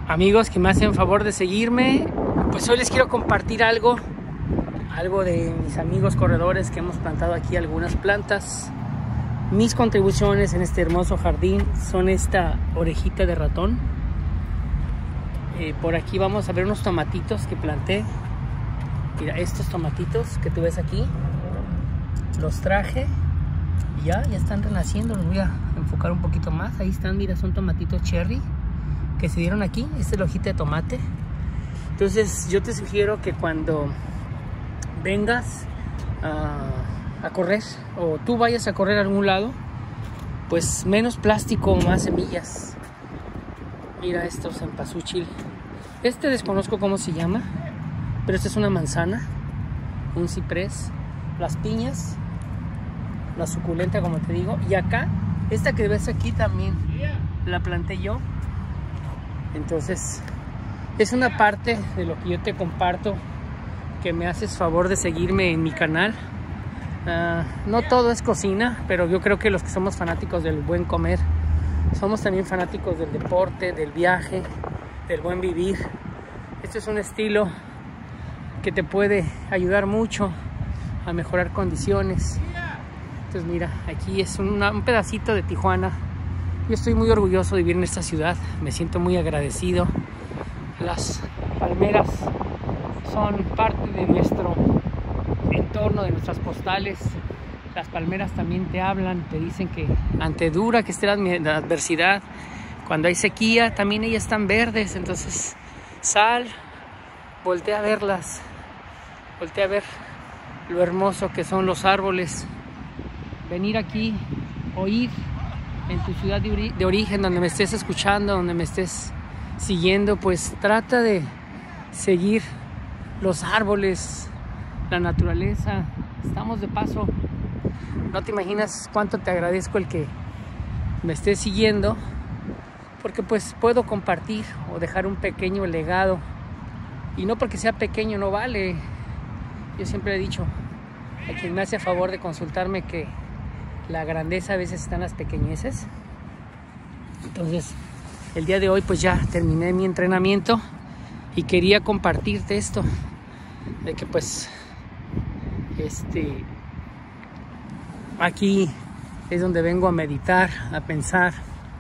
amigos que me hacen favor de seguirme. Pues hoy les quiero compartir algo de mis amigos corredores que hemos plantado aquí algunas plantas. Mis contribuciones en este hermoso jardín son esta orejita de ratón. Por aquí vamos a ver unos tomatitos que planté. Mira, estos tomatitos que tú ves aquí, los traje y ya están renaciendo. Los voy a enfocar un poquito más. Ahí están, mira, son tomatitos cherry que se dieron aquí. Esta es la hojita de tomate. Entonces yo te sugiero que cuando vengas a correr, o tú vayas a correr a algún lado, pues menos plástico, más semillas. Mira estos cempasúchil. Este desconozco cómo se llama, pero esta es una manzana, un ciprés, las piñas, la suculenta, como te digo. Y acá, esta que ves aquí también la planté yo. Entonces es una parte de lo que yo te comparto, que me haces favor de seguirme en mi canal. No todo es cocina, pero yo creo que los que somos fanáticos del buen comer somos también fanáticos del deporte, del viaje, del buen vivir. Este es un estilo que te puede ayudar mucho a mejorar condiciones. Entonces mira, aquí es un pedacito de Tijuana. Yo estoy muy orgulloso de vivir en esta ciudad, me siento muy agradecido. Las palmeras son parte de nuestro entorno, de nuestras postales. Las palmeras también te hablan, te dicen que ante dura que esté la adversidad, cuando hay sequía, también ellas están verdes. Entonces sal, voltea a verlas, voltea a ver lo hermoso que son los árboles. Venir aquí, oír en tu ciudad de origen, donde me estés escuchando, donde me estés siguiendo, pues trata de seguir los árboles, la naturaleza. Estamos de paso. No te imaginas cuánto te agradezco el que me estés siguiendo, porque pues puedo compartir o dejar un pequeño legado. Y no porque sea pequeño no vale. Yo siempre he dicho a quien me hace favor de consultarme que la grandeza a veces está en las pequeñeces. Entonces el día de hoy pues ya terminé mi entrenamiento y quería compartirte esto, de que pues aquí es donde vengo a meditar, a pensar.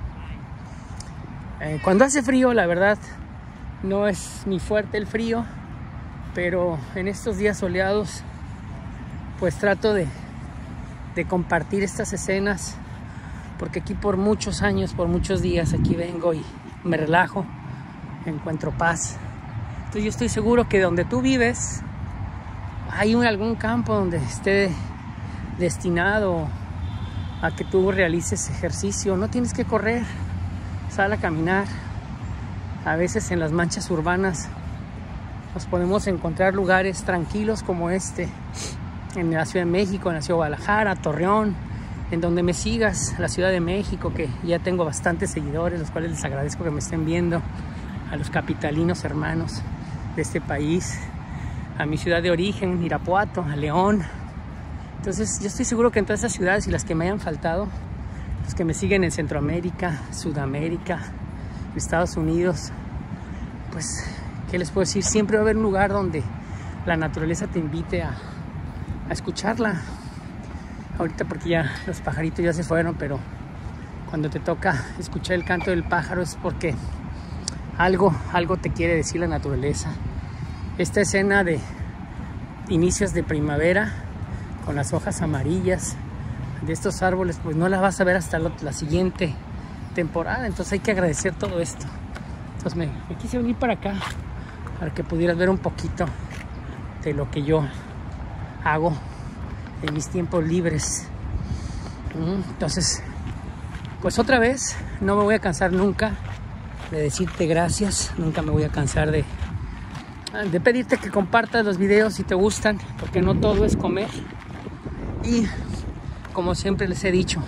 Cuando hace frío, la verdad no es mi fuerte el frío, pero en estos días soleados pues trato de compartir estas escenas, porque aquí por muchos años, por muchos días, aquí vengo y me relajo, encuentro paz. Entonces yo estoy seguro que donde tú vives hay algún campo donde esté destinado a que tú realices ejercicio. No tienes que correr, sal a caminar. A veces en las manchas urbanas nos podemos encontrar lugares tranquilos como este, en la Ciudad de México, en la Ciudad de Guadalajara, Torreón, en donde me sigas, la Ciudad de México, que ya tengo bastantes seguidores, los cuales les agradezco que me estén viendo, a los capitalinos hermanos de este país, a mi ciudad de origen, Irapuato, a León. Entonces yo estoy seguro que en todas estas ciudades, y las que me hayan faltado, los que me siguen en Centroamérica, Sudamérica, Estados Unidos, pues, ¿qué les puedo decir? Siempre va a haber un lugar donde la naturaleza te invite a escucharla. Ahorita porque ya los pajaritos ya se fueron, pero cuando te toca escuchar el canto del pájaro es porque algo te quiere decir la naturaleza. Esta escena de inicios de primavera con las hojas amarillas de estos árboles, pues no la vas a ver hasta la siguiente temporada. Entonces hay que agradecer todo esto. Entonces me quise venir para acá para que pudieras ver un poquito de lo que yo hago en mis tiempos libres. Entonces pues otra vez no me voy a cansar nunca de decirte gracias. Nunca me voy a cansar de pedirte que compartas los videos si te gustan, porque no todo es comer. Y como siempre les he dicho,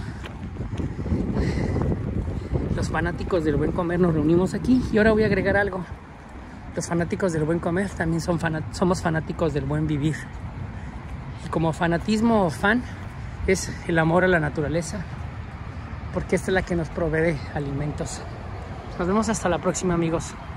los fanáticos del buen comer nos reunimos aquí. Y ahora voy a agregar algo: los fanáticos del buen comer también somos fanáticos del buen vivir. Y como fanatismo o fan es el amor a la naturaleza, porque esta es la que nos provee alimentos. Nos vemos hasta la próxima, amigos.